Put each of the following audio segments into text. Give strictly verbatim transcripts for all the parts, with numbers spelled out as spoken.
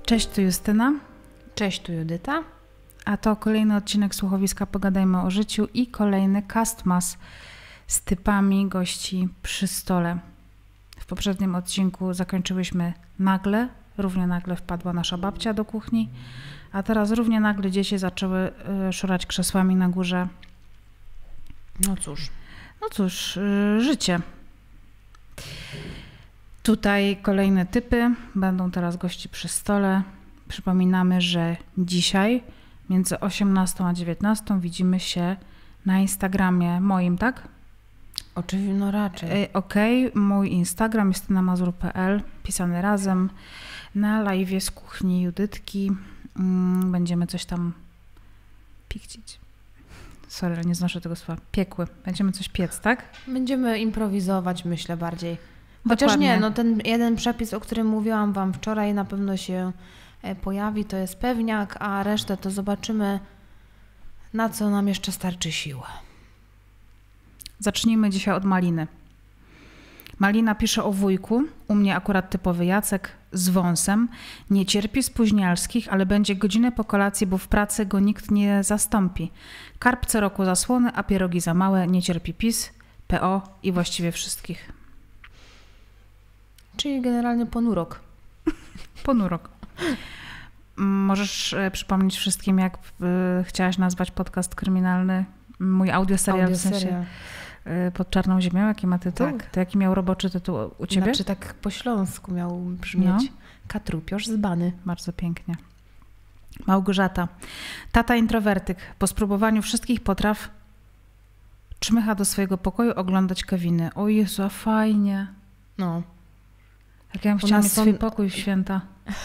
Cześć, tu Justyna. Cześć, tu Judyta. A to kolejny odcinek Słuchowiska Pogadajmy o życiu i kolejny castmas z typami gości przy stole. W poprzednim odcinku zakończyłyśmy nagle, równie nagle wpadła nasza babcia do kuchni, a teraz równie nagle dzieci zaczęły y, szurać krzesłami na górze. No cóż. No cóż, y, życie. Tutaj kolejne typy, będą teraz gości przy stole. Przypominamy, że dzisiaj między osiemnastą a dziewiętnastą widzimy się na Instagramie moim, tak? Oczywiście, no raczej. Y, Okej, okay. Mój Instagram justyna mazur kropka p l, pisany razem, na live'ie z kuchni Judytki. Mm, będziemy coś tam pikcić. Sorry, ale nie znoszę tego słowa. Piekły. Będziemy coś piec, tak? Będziemy improwizować, myślę, bardziej. Chociaż Dokładnie. nie, no ten jeden przepis, o którym mówiłam wam wczoraj, na pewno się pojawi, to jest pewniak, a resztę to zobaczymy, na co nam jeszcze starczy siła. Zacznijmy dzisiaj od Maliny. Malina pisze o wujku, u mnie akurat typowy Jacek, z wąsem. Nie cierpi spóźnialskich, ale będzie godzinę po kolacji, bo w pracy go nikt nie zastąpi. Karp co roku zasłony, a pierogi za małe, nie cierpi PiS, P O i właściwie wszystkich. Czyli generalnie ponurok. Ponurok. Możesz e, przypomnieć wszystkim, jak e, chciałaś nazwać podcast kryminalny, mój audioserial, Audio w sensie serial. e, Pod czarną ziemią, jaki ma tytuł? Tak. To jaki miał roboczy tytuł u ciebie? Znaczy tak po śląsku miał brzmieć. No. Katrupiosz zbany. Bardzo pięknie. Małgorzata. Tata introwertyk. Po spróbowaniu wszystkich potraw czmycha do swojego pokoju oglądać Keviny. O Jezu, a fajnie. No. Jak ja bym U chciała nas mieć są- swój pokój w święta.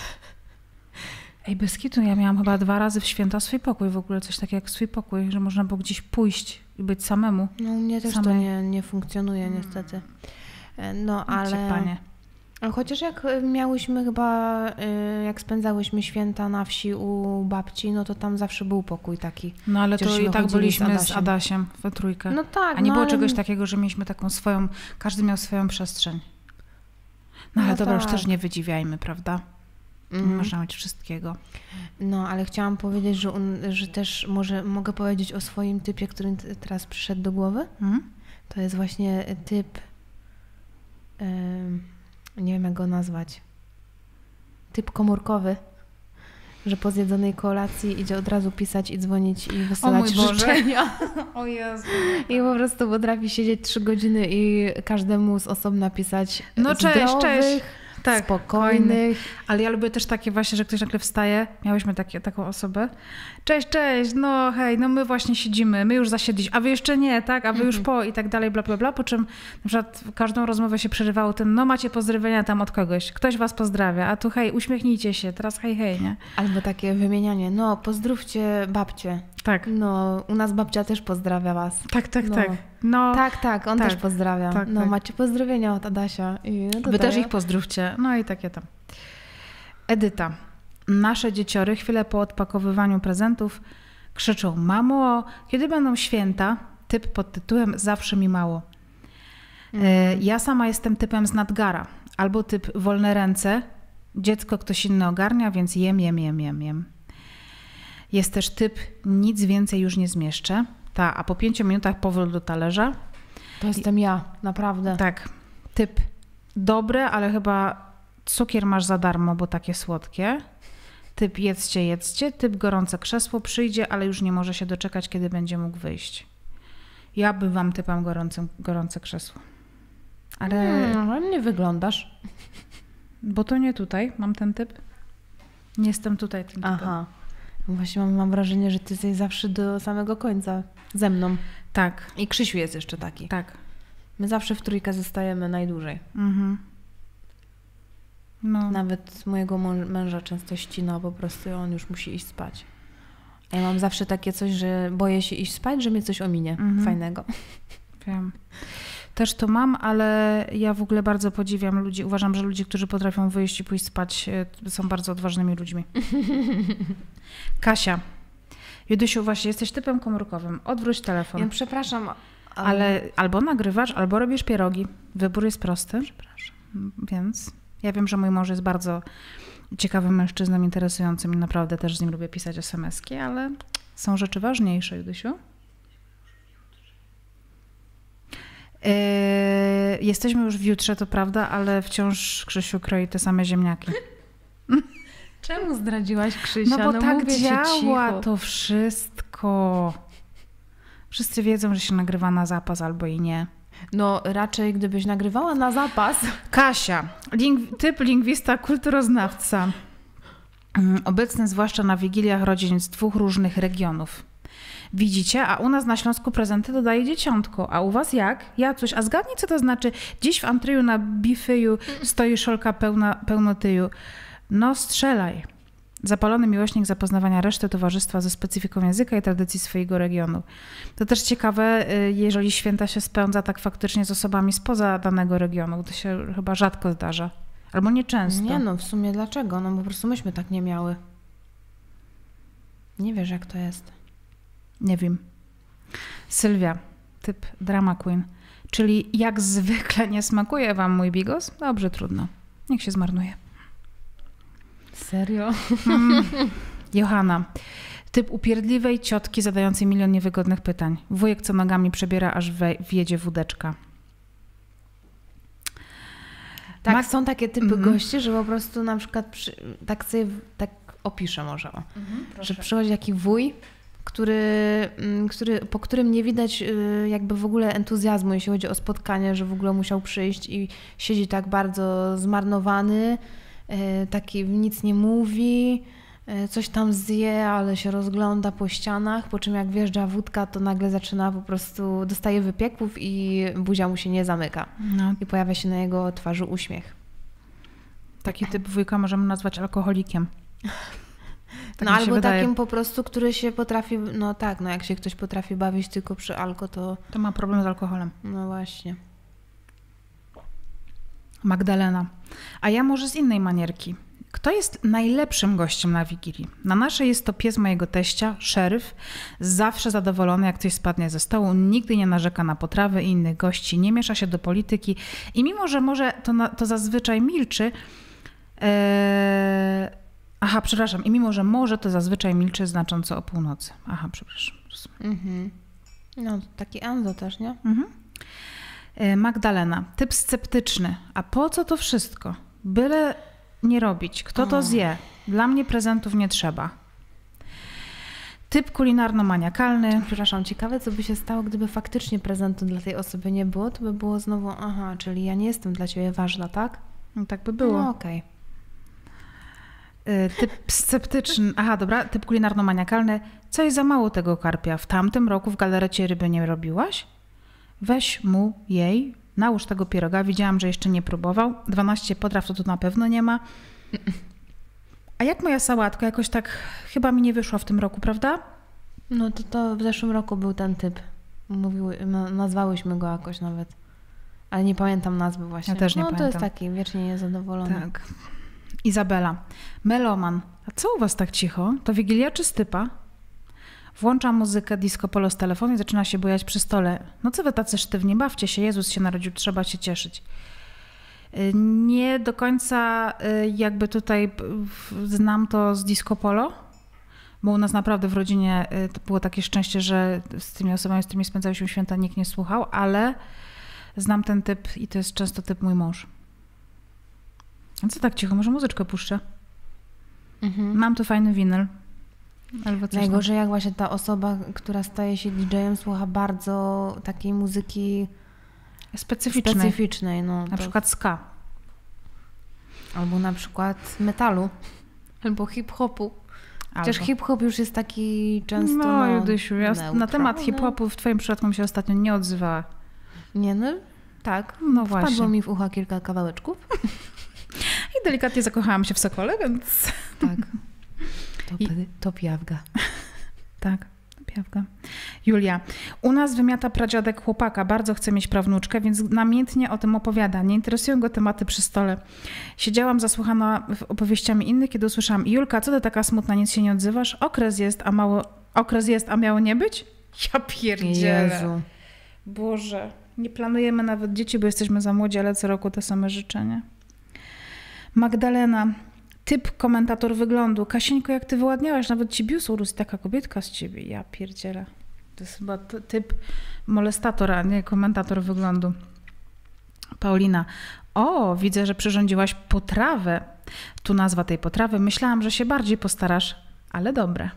Ej, bez kitu, ja miałam chyba dwa razy w święta swój pokój, w ogóle coś takiego jak swój pokój, że można było gdzieś pójść i być samemu. No u mnie też to Samej. nie, nie funkcjonuje niestety. No ale... Cię, panie. A chociaż jak miałyśmy chyba, y, jak spędzałyśmy święta na wsi u babci, no to tam zawsze był pokój taki. No ale to Chociażśmy i tak chodzili byliśmy z z Adasiem. Adasiem we trójkę. No tak, A nie no było ale... czegoś takiego, że mieliśmy taką swoją, każdy miał swoją przestrzeń. No ale No dobra, już tak. też nie wydziwiajmy, prawda? Nie Mhm. można mieć wszystkiego. No ale chciałam powiedzieć, że, un, że też może mogę powiedzieć o swoim typie, który t- teraz przyszedł do głowy. Mhm. To jest właśnie typ, ym, nie wiem jak go nazwać, typ komórkowy, że po zjedzonej kolacji idzie od razu pisać i dzwonić i wysyłać mój Boże. życzenia. O Jezu. I po prostu potrafi siedzieć trzy godziny i każdemu z osobna pisać No cześć, zdrowych, cześć. Tak, spokojnych. Ale ja lubię też takie właśnie, że ktoś nagle wstaje. Miałyśmy takie, taką osobę. Cześć, cześć, no hej, no my właśnie siedzimy, my już zasiedliśmy, a wy jeszcze nie, tak, a wy już po i tak dalej, bla, bla, bla. Po czym na przykład każdą rozmowę się przerywało tym, no macie pozdrowienia tam od kogoś, ktoś was pozdrawia, a tu hej, uśmiechnijcie się, teraz hej, hej, nie? Albo takie wymienianie, no pozdrówcie babcię. Tak, No, u nas babcia też pozdrawia was. tak, tak, No. tak. No, Tak, tak, on tak, też pozdrawia. tak, no, tak. macie pozdrowienia od Adasia. I no to wy też daję. ich pozdrówcie, no i takie tam. Edyta. Nasze dzieciory chwilę po odpakowywaniu prezentów krzyczą: mamo, kiedy będą święta? Typ pod tytułem Zawsze mi mało. E, Ja sama jestem typem z Nadgara. Albo typ wolne ręce. Dziecko ktoś inny ogarnia, więc jem, jem, jem, jem, jem. Jest też typ nic więcej już nie zmieszczę. Ta, a po pięciu minutach powrót do talerza. To jestem ja, naprawdę. Tak, typ dobre, ale chyba cukier masz za darmo, bo takie słodkie. Typ jedzcie, jedzcie. Typ gorące krzesło przyjdzie, ale już nie może się doczekać, kiedy będzie mógł wyjść. Ja bywam typem gorącym, gorące krzesło. Ale, Hmm, ale nie wyglądasz. bo to nie tutaj mam ten typ. Nie jestem tutaj tym typem. Aha. Właśnie mam, mam wrażenie, że ty jesteś zawsze do samego końca ze mną. Tak, I Krzysiu jest jeszcze taki. tak. My zawsze w trójkę zostajemy najdłużej. Mhm. No. Nawet mojego mąż- męża często ścina po prostu i on już musi iść spać. A ja mam zawsze takie coś, że boję się iść spać, że mnie coś ominie Mhm. fajnego. Wiem. Też to mam, ale ja w ogóle bardzo podziwiam ludzi. Uważam, że ludzie, którzy potrafią wyjść i pójść spać, e, są bardzo odważnymi ludźmi. Kasia. Judysiu, właśnie jesteś typem komórkowym. Odwróć telefon. Ja przepraszam, ale... Ale albo nagrywasz, albo robisz pierogi. Wybór jest prosty. Przepraszam. Więc ja wiem, że mój mąż jest bardzo ciekawym mężczyzną, interesującym i naprawdę też z nim lubię pisać es em eski, ale są rzeczy ważniejsze, Judysiu. Yy, jesteśmy już w jutrze, to prawda, ale wciąż Krzysiu kroi te same ziemniaki. Czemu zdradziłaś Krzysia? No bo no tak mówię działa ci to wszystko. Wszyscy wiedzą, że się nagrywa na zapas albo i nie. No raczej gdybyś nagrywała na zapas. Kasia, ling- typ lingwista, kulturoznawca. Obecny zwłaszcza na wigiliach rodzin z dwóch różnych regionów. Widzicie? A u nas na Śląsku prezenty dodaje dzieciątko. A u was jak? Jacuś, a zgadnij, co to znaczy? Dziś w Antryju na bifyju stoi szolka pełna, pełnotyju. No strzelaj. Zapalony miłośnik zapoznawania reszty towarzystwa ze specyfiką języka i tradycji swojego regionu. To też ciekawe, jeżeli święta się spędza tak faktycznie z osobami spoza danego regionu. To się chyba rzadko zdarza. Albo nieczęsto. Nie no, w sumie dlaczego? No po prostu myśmy tak nie miały. Nie wiesz, jak to jest. Nie wiem. Sylwia, typ drama queen. Czyli jak zwykle nie smakuje wam mój bigos? Dobrze, trudno. Niech się zmarnuje. Serio? Mm. Johanna, typ upierdliwej ciotki zadającej milion niewygodnych pytań. Wujek, co nogami przebiera, aż we, wjedzie wódeczka. Tak, Ma... są takie typy mm-hmm. gości, że po prostu na przykład, przy, tak sobie tak opiszę może, o, mm-hmm, że przychodzi taki wuj, który, który, po którym nie widać jakby w ogóle entuzjazmu, jeśli chodzi o spotkanie, że w ogóle musiał przyjść i siedzi tak bardzo zmarnowany, taki nic nie mówi, coś tam zje, ale się rozgląda po ścianach, po czym jak wjeżdża wódka, to nagle zaczyna po prostu, dostaje wypieków i buzia mu się nie zamyka. No. I pojawia się na jego twarzy uśmiech. Taki typ wujka możemy nazwać alkoholikiem. Tak no albo wydaje. Takim po prostu, który się potrafi, no tak, no jak się ktoś potrafi bawić tylko przy alko, to... To ma problem z alkoholem. No właśnie. Magdalena. A ja może z innej manierki. Kto jest najlepszym gościem na Wigilii? Na naszej jest to pies mojego teścia, szeryf, zawsze zadowolony, jak coś spadnie ze stołu, nigdy nie narzeka na potrawy i innych gości, nie miesza się do polityki i mimo, że może to, na, to zazwyczaj milczy, ee... aha, przepraszam, i mimo, że może, to zazwyczaj milczy znacząco o północy. Aha, przepraszam. Mhm. No, taki Anzo też, nie? Mhm. E, Magdalena, typ sceptyczny. A po co to wszystko? Byle nie robić. Kto to zje? Dla mnie prezentów nie trzeba. Typ kulinarno-maniakalny. Przepraszam, ciekawe, co by się stało, gdyby faktycznie prezentu dla tej osoby nie było, to by było znowu, aha, czyli ja nie jestem dla ciebie ważna, tak? No, tak by było. No okej. Okay. Typ sceptyczny. Aha, dobra. Typ kulinarno-maniakalny. Coś za mało tego karpia. W tamtym roku w galarecie ryby nie robiłaś? Weź mu jej, nałóż tego pieroga. Widziałam, że jeszcze nie próbował. dwanaście potraw to tu na pewno nie ma. A jak moja sałatka? Jakoś tak chyba mi nie wyszła w tym roku, prawda? No to, to w zeszłym roku był ten typ. Mówiły, nazwałyśmy go jakoś nawet. Ale nie pamiętam nazwy właśnie. Ja też nie no, pamiętam. No to jest taki wiecznie niezadowolony. Tak. Izabela. Meloman. A co u was tak cicho? To Wigilia czy stypa? Włącza muzykę disco polo z telefonu i zaczyna się bujać przy stole. No co wy tacy sztywni? Bawcie się, Jezus się narodził, trzeba się cieszyć. Nie do końca jakby tutaj znam to z disco polo, bo u nas naprawdę w rodzinie to było takie szczęście, że z tymi osobami, z którymi spędzaliśmy święta, nikt nie słuchał, ale znam ten typ i to jest często typ mój mąż. A co tak cicho? Może muzyczkę puszczę? Mhm. Mam tu fajny winyl. Albo coś Najgorzej jak właśnie ta osoba, która staje się didżejem, słucha bardzo takiej muzyki specyficznej. specyficznej no, na to... przykład ska. Albo na przykład metalu. Albo hip-hopu. Chociaż albo. hip-hop już jest taki często... No, no Judysiu, ja na temat hip-hopu w twoim przypadku mi się ostatnio nie odzywała. Nie, no tak. No właśnie. Wpadło mi w ucha kilka kawałeczków. I delikatnie zakochałam się w Sokole, więc... Tak. To, I... to piawga. Tak, to piawga. Julia. U nas wymiata pradziadek chłopaka. Bardzo chce mieć prawnuczkę, więc namiętnie o tym opowiada. Nie interesują go tematy przy stole. Siedziałam zasłuchana opowieściami innych, kiedy usłyszałam: Julka, co ty taka smutna, nic się nie odzywasz? Okres jest, a mało... Okres jest, a miało nie być? Ja pierdzielę. Jezu. Boże. Nie planujemy nawet dzieci, bo jesteśmy za młodzi, ale co roku te same życzenia. Magdalena. Typ komentator wyglądu. Kasieńko, jak ty wyładniałaś, nawet ci bius urósł, taka kobietka z ciebie. Ja pierdzielę. To jest chyba typ molestator, a nie komentator wyglądu. Paulina. O, widzę, że przyrządziłaś potrawę. Tu nazwa tej potrawy. Myślałam, że się bardziej postarasz, ale dobre.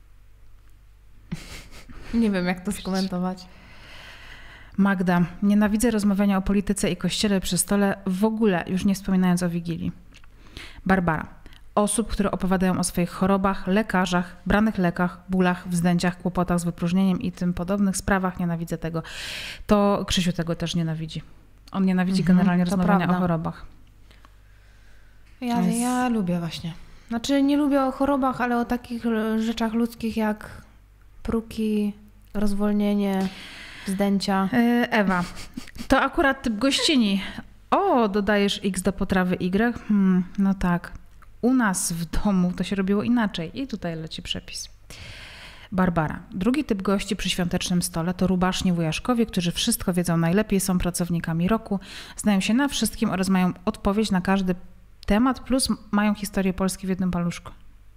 Nie wiem, jak to skomentować. Magda. Nienawidzę rozmawiania o polityce i kościele przy stole, w ogóle już nie wspominając o Wigilii. Barbara. Osób, które opowiadają o swoich chorobach, lekarzach, branych lekach, bólach, wzdęciach, kłopotach z wypróżnieniem i tym podobnych sprawach. Nienawidzę tego. To Krzysiu tego też nienawidzi. On nienawidzi mhm, generalnie rozmawiania prawda. o chorobach. Ja, jest... ja lubię właśnie. Znaczy nie lubię o chorobach, ale o takich rzeczach ludzkich jak pruki, rozwolnienie, wzdęcia. Ewa. To akurat typ gościni. O, dodajesz X do potrawy Y? Hmm, no tak. U nas w domu to się robiło inaczej. I tutaj leci przepis. Barbara. Drugi typ gości przy świątecznym stole to rubaszni wujaszkowie, którzy wszystko wiedzą najlepiej, są pracownikami roku, znają się na wszystkim oraz mają odpowiedź na każdy temat, plus mają historię Polski w jednym paluszku.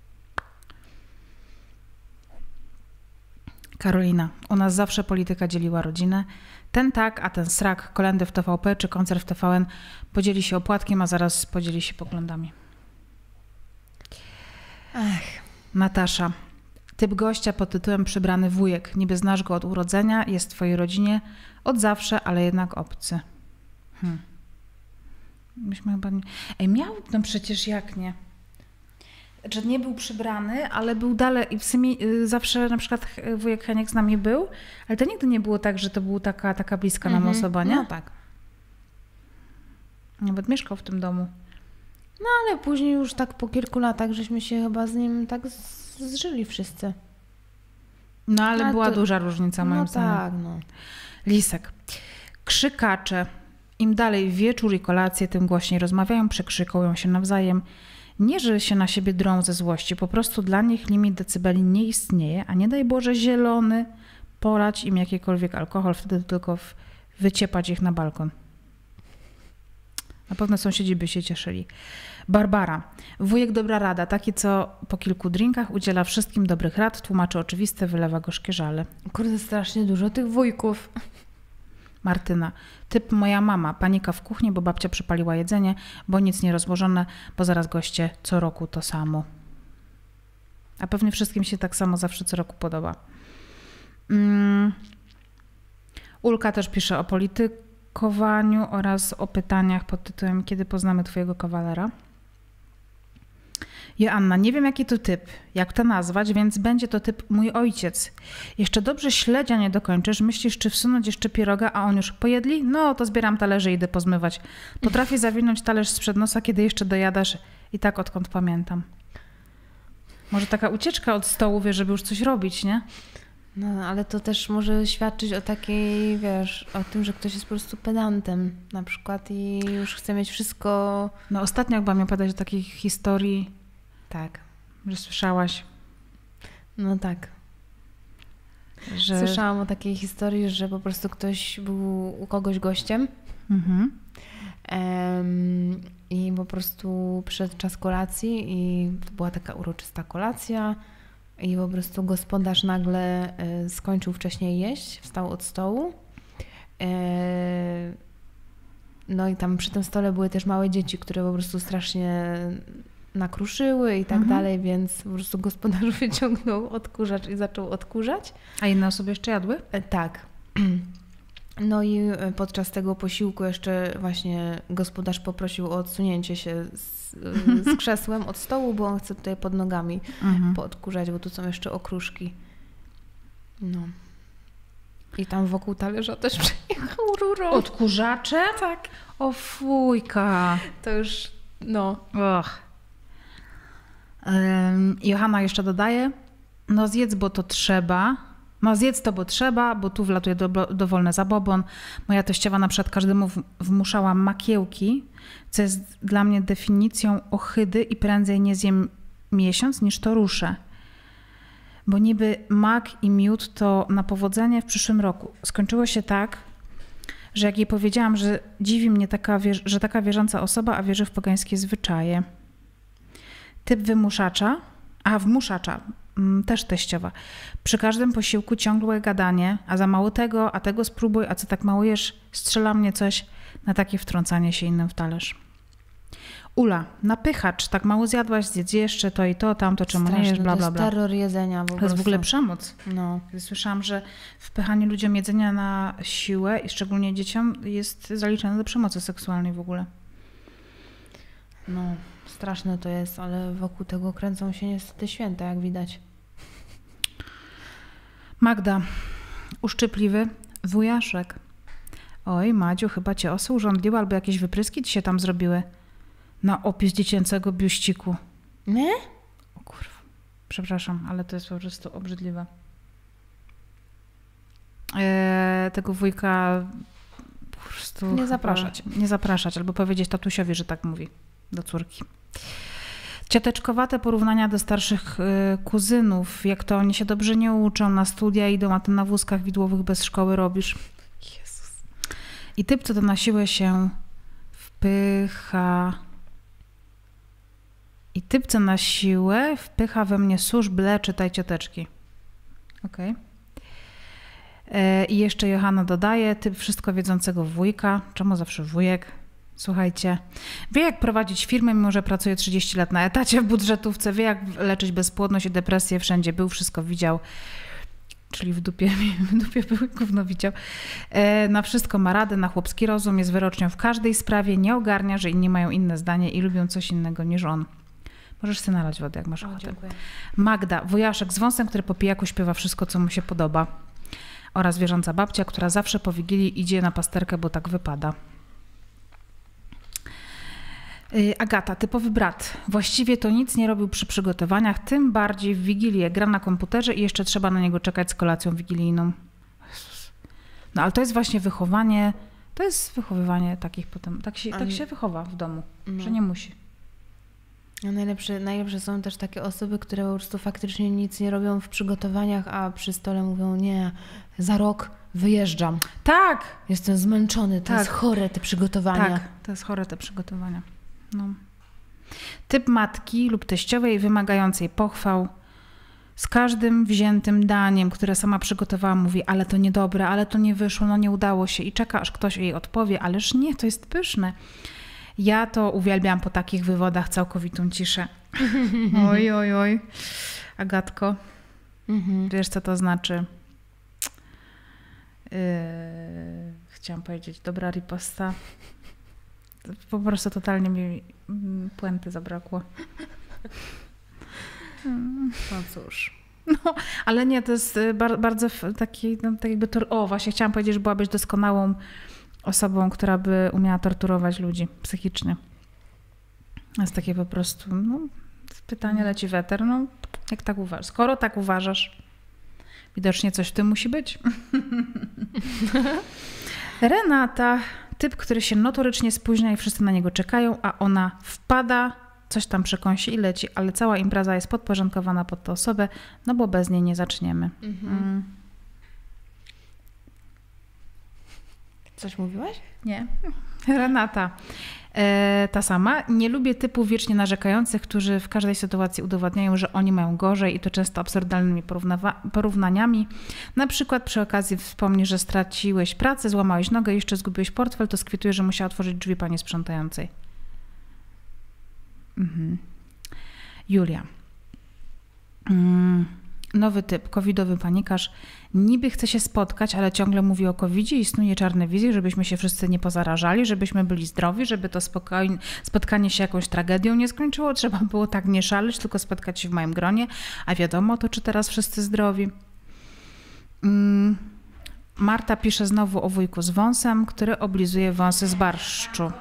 Karolina. U nas zawsze polityka dzieliła rodzinę. Ten tak, a ten srak, kolędy w T V P czy koncert w T V N podzieli się opłatkiem, a zaraz podzieli się poglądami. Ech. Natasza. Typ gościa pod tytułem przybrany wujek. Niby znasz go od urodzenia, jest w twojej rodzinie od zawsze, ale jednak obcy. Hmm. Myśmy chyba nie... Ej, miał, no przecież jak nie? Że nie był przybrany, ale był dalej i w sumie y, zawsze na przykład wujek Heniek z nami był, ale to nigdy nie było tak, że to była taka, taka bliska nam mm-hmm. osoba, nie? No tak. Nawet mieszkał w tym domu. No ale później już tak po kilku latach żeśmy się chyba z nim tak zżyli wszyscy. No ale A była to... duża różnica moim no zdaniem. Tak, no. Lisek. Krzykacze. Im dalej wieczór i kolacje, tym głośniej rozmawiają, przekrzykują się nawzajem. Nie, że się na siebie drą ze złości, po prostu dla nich limit decybeli nie istnieje, a nie daj Boże zielony, polać im jakikolwiek alkohol, wtedy tylko w... wyciepać ich na balkon. Na pewno sąsiedzi by się cieszyli. Barbara. Wujek dobra rada, taki co po kilku drinkach udziela wszystkim dobrych rad, tłumaczy oczywiste, wylewa gorzkie żale. Kurde, strasznie dużo tych wujków. Martyna. Typ moja mama. Panika w kuchni, bo babcia przypaliła jedzenie, bo nic nie rozłożone, bo zaraz goście co roku to samo. A pewnie wszystkim się tak samo zawsze co roku podoba. Mm. Ulka też pisze o politykowaniu oraz o pytaniach pod tytułem Kiedy poznamy twojego kawalera? Joanna, nie wiem jaki to typ, jak to nazwać, więc będzie to typ mój ojciec. Jeszcze dobrze śledzia nie dokończysz, myślisz czy wsunąć jeszcze pieroga, a on już pojedli? No to zbieram talerze i idę pozmywać. Potrafię zawinąć talerz sprzed nosa, kiedy jeszcze dojadasz i tak odkąd pamiętam. Może taka ucieczka od stołu, wie, żeby już coś robić, nie? No, ale to też może świadczyć o takiej, wiesz, o tym, że ktoś jest po prostu pedantem na przykład i już chce mieć wszystko... No ostatnio chyba mi opowiadać o takiej historii, tak, że słyszałaś. No tak. Że... Słyszałam o takiej historii, że po prostu ktoś był u kogoś gościem mhm. um, i po prostu przyszedł czas kolacji i to była taka uroczysta kolacja. I po prostu gospodarz nagle y, skończył wcześniej jeść, wstał od stołu. Y, no i tam przy tym stole były też małe dzieci, które po prostu strasznie nakruszyły i tak mhm. dalej, więc po prostu gospodarz wyciągnął odkurzacz i zaczął odkurzać. A inne osoby jeszcze jadły? Y, tak. No i podczas tego posiłku jeszcze właśnie gospodarz poprosił o odsunięcie się z, z krzesłem od stołu, bo on chce tutaj pod nogami mhm. poodkurzać, bo tu są jeszcze okruszki. No. I tam wokół talerza też przejechał rurą. Odkurzacze? Tak. O fujka. To już, no. Och. Um, Johanna jeszcze dodaje, no zjedz, bo to trzeba. No zjedz to, bo trzeba, bo tu wlatuje do, dowolny zabobon. Moja teściowa na przykład każdemu w, wmuszała makiełki, co jest dla mnie definicją ohydy i prędzej nie zjem miesiąc, niż to ruszę. Bo niby mak i miód to na powodzenie w przyszłym roku. Skończyło się tak, że jak jej powiedziałam, że dziwi mnie taka, że taka wierząca osoba, a wierzy w pogańskie zwyczaje. Typ wymuszacza, a wmuszacza, mm, też teściowa. Przy każdym posiłku ciągłe gadanie, a za mało tego, a tego spróbuj, a co tak mało jesz, strzela mnie coś, na takie wtrącanie się innym w talerz. Ula, napychacz, tak mało zjadłaś, zjedz jeszcze to i to, tamto, czemu nie jesz, bla, bla, bla. To jest terror jedzenia. To jest w ogóle przemoc. No. Słyszałam, że wpychanie ludziom jedzenia na siłę i szczególnie dzieciom jest zaliczane do przemocy seksualnej w ogóle. No, straszne to jest, ale wokół tego kręcą się niestety święta, jak widać. Magda, uszczypliwy wujaszek. Oj, Madziu, chyba cię osy urządliły albo jakieś wypryski ci się tam zrobiły. Na opis dziecięcego biuściku. Nie? O kurwa. Przepraszam, ale to jest po prostu obrzydliwe. Eee, tego wujka po prostu... Nie zapraszać. Nie zapraszać, albo powiedzieć tatusiowi, że tak mówi do córki. Cioteczkowate porównania do starszych y, kuzynów. Jak to oni się dobrze nie uczą, na studia idą, a ty na wózkach widłowych bez szkoły robisz. Jezus. I typ, co to na siłę się wpycha... I typ, co na siłę wpycha we mnie susz, ble, czytaj cioteczki. Okej. Okay. I jeszcze Johanna dodaje, typ wszystko wiedzącego wujka. Czemu zawsze wujek? Słuchajcie, wie jak prowadzić firmę, mimo że pracuje trzydzieści lat na etacie w budżetówce, wie jak leczyć bezpłodność i depresję, wszędzie był, wszystko widział. Czyli w dupie, w dupie był, gówno widział. E, na wszystko ma radę, na chłopski rozum, jest wyrocznią w każdej sprawie, nie ogarnia, że inni mają inne zdanie i lubią coś innego niż on. Możesz sobie nalać wodę, jak masz ochotę. Dziękuję. Magda, wujaszek z wąsem, który po pijaku śpiewa wszystko, co mu się podoba. Oraz wierząca babcia, która zawsze po Wigilii idzie na pasterkę, bo tak wypada. Yy, Agata, typowy brat. Właściwie to nic nie robił przy przygotowaniach, tym bardziej w Wigilię. Gra na komputerze i jeszcze trzeba na niego czekać z kolacją wigilijną. Jezus. No ale to jest właśnie wychowanie, to jest wychowywanie takich potem, tak się, tak się wychowa w domu, no. Że nie musi. A najlepsze, najlepsze są też takie osoby, które po prostu faktycznie nic nie robią w przygotowaniach, a przy stole mówią, nie, za rok wyjeżdżam. Tak! Jestem zmęczony, to tak. jest chore te przygotowania. Tak, to jest chore te przygotowania. No. Typ matki lub teściowej wymagającej pochwał. Z każdym wziętym daniem, które sama przygotowała, mówi, ale to niedobre, ale to nie wyszło, no nie udało się i czeka, aż ktoś jej odpowie, ależ nie, to jest pyszne. Ja to uwielbiam po takich wywodach całkowitą ciszę. Oj, oj, oj. Agatko, mhm. Wiesz, co to znaczy? Yy, chciałam powiedzieć, dobra riposta. Po prostu totalnie mi puenty zabrakło. No cóż. No, ale nie, to jest bar- bardzo taki, no, tak jakby, tor- o właśnie chciałam powiedzieć, że byłabyś doskonałą osobą, która by umiała torturować ludzi psychicznie. To jest takie po prostu, no, pytanie leci w eter, no, jak tak uważasz? Skoro tak uważasz, widocznie coś w tym musi być. Renata, typ, który się notorycznie spóźnia i wszyscy na niego czekają, a ona wpada, coś tam przekąsi i leci, ale cała impreza jest podporządkowana pod tę osobę, no bo bez niej nie zaczniemy. Mhm. Mm. Coś mówiłaś? Nie. Renata. E, ta sama. Nie lubię typów wiecznie narzekających, którzy w każdej sytuacji udowadniają, że oni mają gorzej i to często absurdalnymi porównawa- porównaniami. Na przykład przy okazji wspomni, że straciłeś pracę, złamałeś nogę i jeszcze zgubiłeś portfel, to skwituje, że musiała otworzyć drzwi pani sprzątającej. Mhm. Julia. Mm. Nowy typ, covidowy panikarz. Niby chce się spotkać, ale ciągle mówi o covidzie i snuje czarne wizje, żebyśmy się wszyscy nie pozarażali, żebyśmy byli zdrowi, żeby to spokojnie, spotkanie się jakąś tragedią nie skończyło. Trzeba było tak nie szaleć, tylko spotkać się w małym gronie. A wiadomo to, czy teraz wszyscy zdrowi. Mm. Marta pisze znowu o wujku z wąsem, który oblizuje wąsy z barszczu.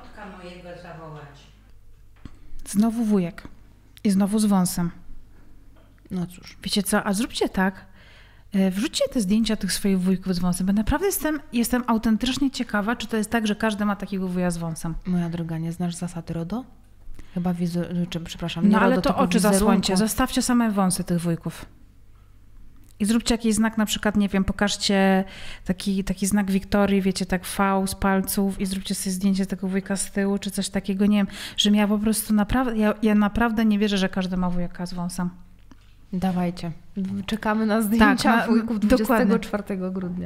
Znowu wujek. I znowu z wąsem. No cóż. Wiecie co, a zróbcie tak, wrzućcie te zdjęcia tych swoich wujków z wąsem, bo naprawdę jestem, jestem autentycznie ciekawa, czy to jest tak, że każdy ma takiego wuja z wąsem. Moja droga, nie znasz zasad RODO? Chyba wizu... czy, przepraszam, nie No ale RODO, to oczy wizerunku. zasłońcie, zostawcie same wąsy tych wujków. I zróbcie jakiś znak, na przykład, nie wiem, pokażcie taki, taki znak Wiktorii, wiecie, tak V z palców i zróbcie sobie zdjęcie tego wujka z tyłu, czy coś takiego, nie wiem, że ja po prostu naprawdę, ja, ja naprawdę nie wierzę, że każdy ma wujaka z wąsem. Dawajcie. Czekamy na zdjęcia tak, wujków dwudziestego czwartego grudnia.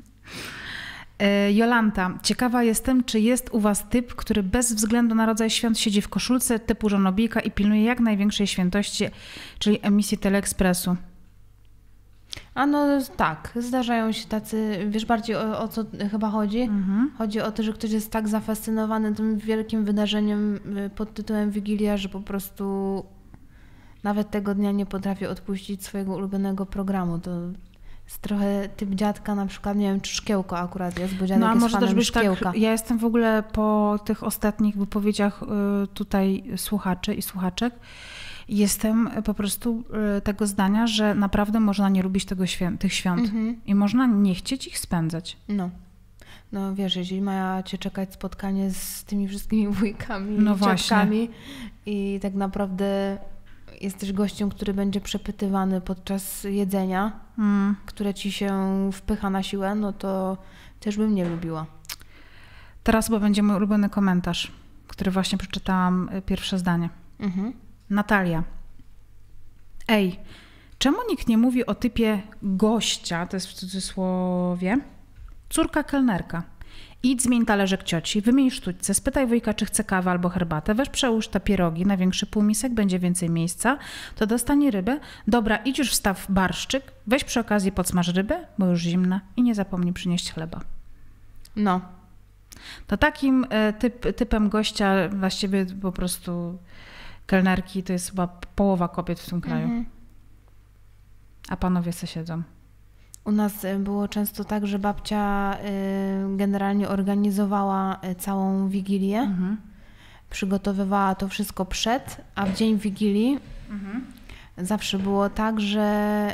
Jolanta, ciekawa jestem, czy jest u was typ, który bez względu na rodzaj świąt siedzi w koszulce typu żonobijka i pilnuje jak największej świętości, czyli emisji Teleekspresu. A no tak, zdarzają się tacy, wiesz bardziej o, o co chyba chodzi? Mhm. Chodzi o to, że ktoś jest tak zafascynowany tym wielkim wydarzeniem pod tytułem Wigilia, że po prostu nawet tego dnia nie potrafi odpuścić swojego ulubionego programu. To jest trochę typ dziadka, na przykład, nie wiem, czy Szkiełko akurat jest, bo dziadek no, a jest może fanem też być Szkiełka. Tak, ja jestem w ogóle po tych ostatnich wypowiedziach tutaj słuchaczy i słuchaczek, jestem po prostu tego zdania, że naprawdę można nie lubić tego świę- tych świąt mhm. i można nie chcieć ich spędzać. No. No wiesz, jeżeli ma cię czekać spotkanie z tymi wszystkimi wujkami no i ciotkami i tak naprawdę jesteś gościem, który będzie przepytywany podczas jedzenia, mm. które ci się wpycha na siłę, no to też bym nie lubiła. Teraz chyba będzie mój ulubiony komentarz, który właśnie przeczytałam, pierwsze zdanie. Mhm. Natalia. Ej, czemu nikt nie mówi o typie gościa, to jest w cudzysłowie, córka kelnerka. Idź, zmień talerzyk cioci, wymień sztućce, spytaj wujka, czy chce kawę albo herbatę, weź przełóż te pierogi na większy półmisek, będzie więcej miejsca, to dostanie rybę. Dobra, idź już wstaw barszczyk, weź przy okazji podsmaż rybę, bo już zimna i nie zapomnij przynieść chleba. No. To takim typ, typem gościa właściwie po prostu kelnerki to jest chyba połowa kobiet w tym kraju. Mhm. A panowie se siedzą. U nas było często tak, że babcia generalnie organizowała całą Wigilię, mhm. przygotowywała to wszystko przed, a w dzień Wigilii mhm. zawsze było tak, że,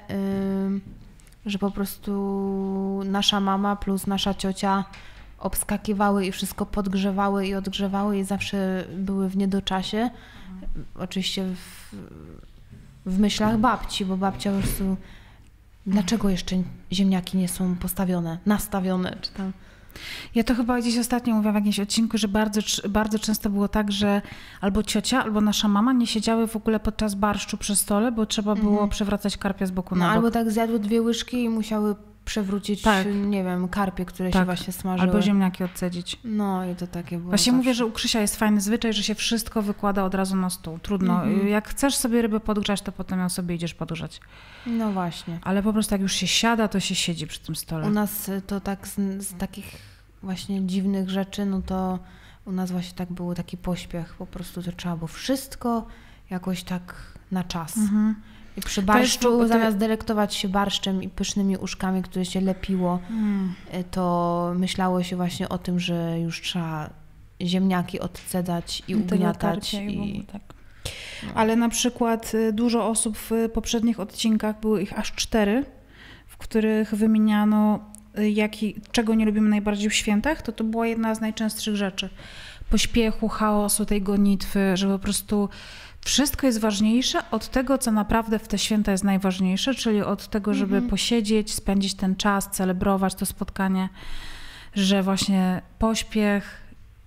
że po prostu nasza mama plus nasza ciocia obskakiwały i wszystko podgrzewały i odgrzewały i zawsze były w niedoczasie. Mhm. Oczywiście w, w myślach babci, bo babcia po prostu dlaczego jeszcze ziemniaki nie są postawione, nastawione, czy tam. Ja to chyba gdzieś ostatnio mówiłam w jakimś odcinku, że bardzo, bardzo często było tak, że albo ciocia, albo nasza mama nie siedziały w ogóle podczas barszczu przy stole, bo trzeba było mhm. przewracać karpia z boku no, na bok. Albo tak zjadły dwie łyżki i musiały przewrócić, tak. nie wiem, karpie, które tak. się właśnie smażyły. Albo ziemniaki odcedzić. No i to takie było. Właśnie zawsze. Mówię, że u Krzysia jest fajny zwyczaj, że się wszystko wykłada od razu na stół. Trudno. Mhm. Jak chcesz sobie rybę podgrzać, to potem ją sobie idziesz podgrzać. No właśnie. Ale po prostu jak już się siada, to się siedzi przy tym stole. U nas to tak z, z takich właśnie dziwnych rzeczy, no to u nas właśnie tak był taki pośpiech. Po prostu to trzeba było wszystko jakoś tak na czas. Mhm. I przy barszczu, jest, zamiast delektować się barszczem i pysznymi uszkami, które się lepiło, hmm. to myślało się właśnie o tym, że już trzeba ziemniaki odcedzać i ugniatać. I... Tak. No. Ale na przykład dużo osób w poprzednich odcinkach, były ich aż cztery, w których wymieniano, jaki, czego nie lubimy najbardziej w świętach, to to była jedna z najczęstszych rzeczy. Pośpiechu, chaosu, tej gonitwy, że po prostu wszystko jest ważniejsze od tego, co naprawdę w te święta jest najważniejsze, czyli od tego, żeby mm-hmm. posiedzieć, spędzić ten czas, celebrować to spotkanie, że właśnie pośpiech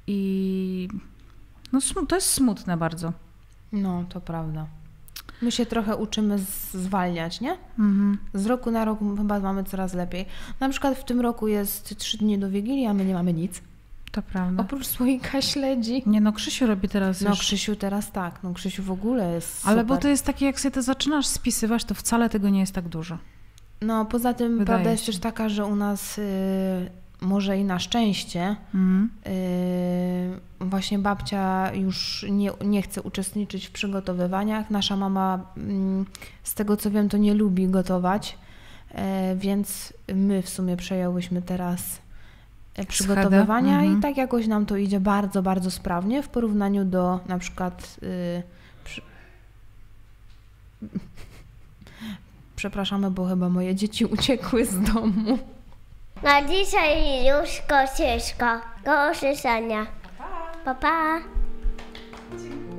i no to jest smutne bardzo. No, to prawda. My się trochę uczymy zwalniać, nie? Mm-hmm. Z roku na rok chyba mamy coraz lepiej. Na przykład w tym roku jest trzy dni do Wigilii, a my nie mamy nic. To prawda. Oprócz słoika śledzi. Nie no, Krzysiu robi teraz No już... Krzysiu teraz tak, no Krzysiu w ogóle jest Ale super. bo to jest takie, jak sobie to zaczynasz spisywać, to wcale tego nie jest tak dużo. No poza tym Wydaje prawda się. Jest też taka, że u nas y, może i na szczęście mm. y, właśnie babcia już nie, nie chce uczestniczyć w przygotowywaniach. Nasza mama y, z tego co wiem to nie lubi gotować, y, więc my w sumie przejęłyśmy teraz przygotowywania mhm. i tak jakoś nam to idzie bardzo, bardzo sprawnie w porównaniu do na przykład yy, przy... przepraszamy, bo chyba moje dzieci uciekły z domu. Na dzisiaj już kosieczko. Do usłyszenia. Pa, pa. Pa, pa.